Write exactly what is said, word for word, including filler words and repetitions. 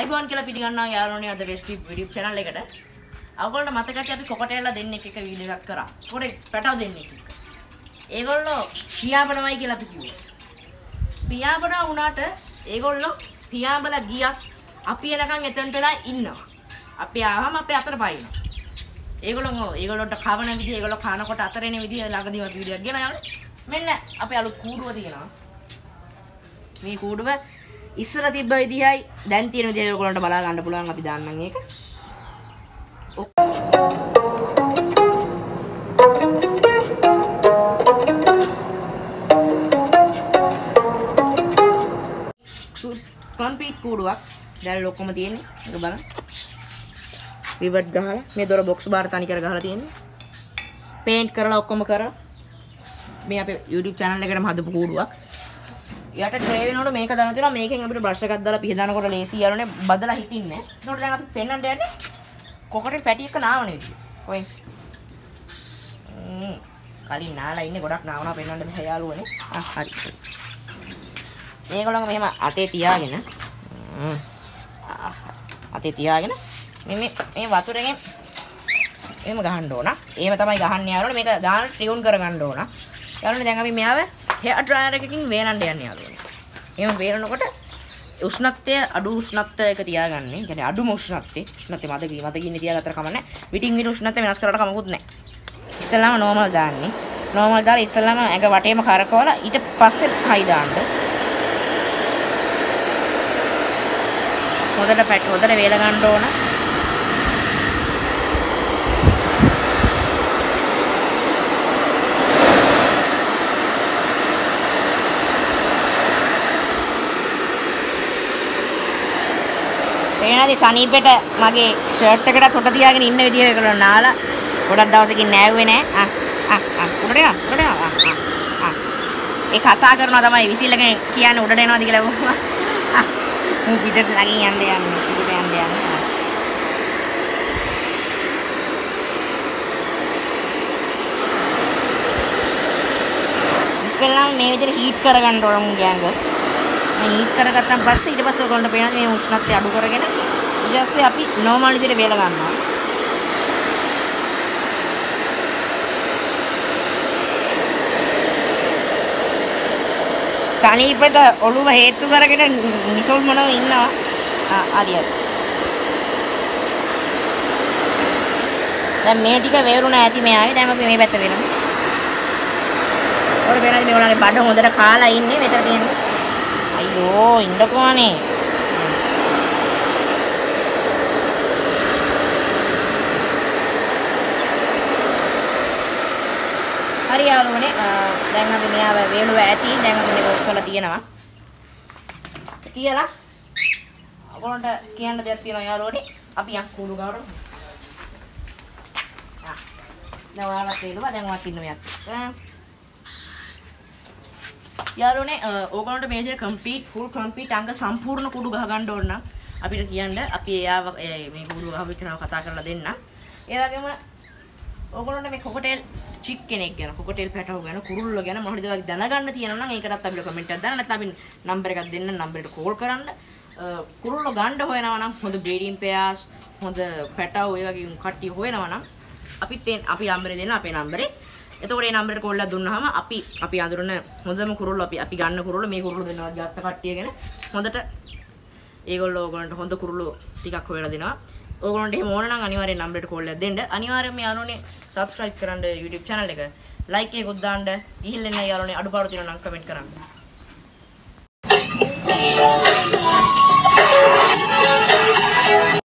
අයිබෝන් කියලා පිළිගන්නවා යාළුවනේ අද වෙස්ටි YouTube channel එකට. අවගොල්ලෝ මතක ඇති අපි කොකටේලා දෙන්නෙක් එක වීඩියෝ එකක් කරා. පොඩි පැටව දෙන්නෙක් එක. ඒගොල්ලෝ පියාඹනවයි කියලා අපි කිව්වා. පියාඹනා වුණාට ඒගොල්ලෝ පියාඹලා ගියත් අපි එනකන් එතනටලා ඉන්නවා. අපි ආවම අපේ අතට පයින්නවා. ඒගොල්ලෝ ඒගොල්ලොන්ට කවන විදිහ ඒගොල්ලෝ කනකොට අතර එන විදිහ ළඟදීම වීඩියෝ එකක් ගෙන යන්නේ. මෙන්න අපේ අලුත් කූඩුව තියෙනවා. මේ කූඩුව ඉස්සර තිබ්බ විදිහයි දැන් තියෙන විදිහයි ඔයගොල්ලන්ට බලා ගන්න පුළුවන් අපි දාන්නම් ඒක. කොන්ක්‍රීට් කූඩුවක් දැන් ලොක්කම තියෙන්නේ. ඒක බලන්න. රිවට් ගහලා මේ දොර බොක්ස් බාර තනි කර ගහලා තියෙන්නේ. පේන්ට් කරලා ඔක්කොම කරලා මේ අපේ YouTube channel එකටම හදපු කූඩුවක්. යට ට්‍රේ වෙනකොට මේක දාන තියෙනවා. මේකෙන් අපිට බ්‍රෂ් එකක් දාලා පිහදානකොට ලේසි යාළුවනේ බදලා හිටින්නේ. ඒකට දැන් අපි පෙන්නන්න යන්නේ කොකටේ පැටි එක නාවන විදිය. ඔය. ම්ම්. කලින් නාලා ඉන්නේ ගොඩක් නාවනවා පෙන්නන්න බෑ යාළුවනේ. ආ හරි. මේගොල්ලෝ මෙහෙම අතේ තියාගෙන ම්ම්. අතේ තියාගෙන මේ මේ මේ වතුරෙන් එහෙම ගහන්න ඕන. එහෙම තමයි ගහන්නේ යාළුවනේ. මේක ගාන ටියුන් කර ගන්න ඕන. යාළුවනේ දැන් අපි මෙයාව හෙයර් ඩ්‍රයර් එකකින් වේලන්න යන්නේ යාළුවනේ. එහෙම වේලනකොට උෂ්ණත්වය අඩු උෂ්ණත්වයක තියාගන්න. ඒ කියන්නේ අඩුම උෂ්ණත්වය. උෂ්ණත්වය මත ගිය මත ගින්න තියාගත්තර කමන්නේ. විටින් විට උෂ්ණත්වය වෙනස් කරලා කමකුත් නැහැ. ඉස්සෙල්ලාම නෝමල් දාන්නේ. නෝමල් දාලා ඉස්සෙල්ලාම ඇඟ වටේම කරකවලා ඊට පස්සේ හයි දාන්න. හොඳට පැට් හොඳට වේල ගන්න ඕන. එනදී සනීපෙට මගේ ෂර්ට් එකට තොට තියාගෙන ඉන්න විදිය ඒගොල්ලෝ නාලා ගොඩක් දවසකින් නෑව්වේ නෑ ආ ආ ආ උඩට යන්න උඩට යන්න ආ ආ ඒ කතා කරනවා තමයි විසිල් එකෙන් කියන්නේ උඩට එනවාද කියලා වුණා ආ මු පිටට ළඟින් යන්න යන්න පිටට යන්න යන්න ඉස්සෙල්ලාම මේ විදිහට හීට් කරගන්න ඕන මු ගෑංග මේ හීට් කරගත්තාන් පස්සේ ඊට පස්සේ ඔයගොල්ලන්ට පේනවා මේ උෂ්ණත්වය අඩු කරගෙන ඊට පස්සේ අපි නෝමල් විදිහට වේල ගන්නවා. සනීපට ඔළුව හේතු කරගෙන නිසල්මනව ඉන්නවා. ආ හරියට. දැන් මේ ටික වේරුණා ඇති මෙයාගේ. දැන් අපි මේ පැත්ත වෙනවා. ඔර වෙනදි මේගොල්ලන්ගේ බඩ හොඳට කාලා ඉන්නේ මෙතන තියෙනවා. අයියෝ ඉන්නකෝනේ. හරි යාළුවනේ දැන් අපි මෙයාව වේලුව ඇති දැන් අපි මේක ඔක්කොලා තියෙනවා. තියලා ඔයගොල්ලන්ට කියන්න දෙයක් තියෙනවා යාළුවනේ. අපි යන් කුළු ගාවට. ආ. දැන් ඔයාලා වේලුව දැන් වත් ඉන්න මෙයක්. යාළුවනේ ඕගොල්ලන්ට මේ විදිහට කම්ප්ලීට් ෆුල් කම්ප්ලීට් අංග සම්පූර්ණ කුඩු ගහ ගන්න ඕන නම් අපිට කියන්න අපි එයාව මේ කුඩු ගහපු කෙනාව කතා කරලා දෙන්න. ඒ වගේම ඕගොල්ලන්ට මේ කොකටේල් චික් කෙනෙක් ගැන කොකටේල් පැටව ගැන කුරුල්ල ගැන මොනවද දේවල් දැනගන්න තියෙනවා නම් ඒකටත් අපිට කමෙන්ට් එකක් දාන්න නැත්නම් අපි නම්බර් එකක් දෙන්න නම්බරයට කෝල් කරන්න. කුරුල්ල ගන්න හොයනවා නම් හොඳ බ්‍රීඩින් පෙයාර්ස් හොඳ පැටව ඒ වගේ කට්ටිය හොයනවා නම් අපිත් අපි නම්බරේ දෙන්න අපේ නම්බරේ. එතකොට මේ නම්බරේට කෝල් එකක් දුන්නාම අපි අපි අඳුරන හොඳම කුරුල්ල අපි අපි ගන්න කුරුල්ල මේ කුරුල්ල දෙනවා ගත්ත කට්ටියගෙන හොඳට ඒගොල්ලෝ ඕගොල්ලන්ට හොඳ කුරුල්ල ටිකක් හොයලා දෙනවා. ඕගොල්ලන්ට එහෙම ඕන නම් අනිවාර්යෙන් නම්බරේට කෝල් එකක් දෙන්න. අනිවාර්යෙන්ම යාළුවනේ subscribe කරන්න YouTube channel එක. like එකකුත් දාන්න. ගිහින් එන්න යාළුවනේ අඩුපාඩු තියෙනවා නම් comment කරන්න.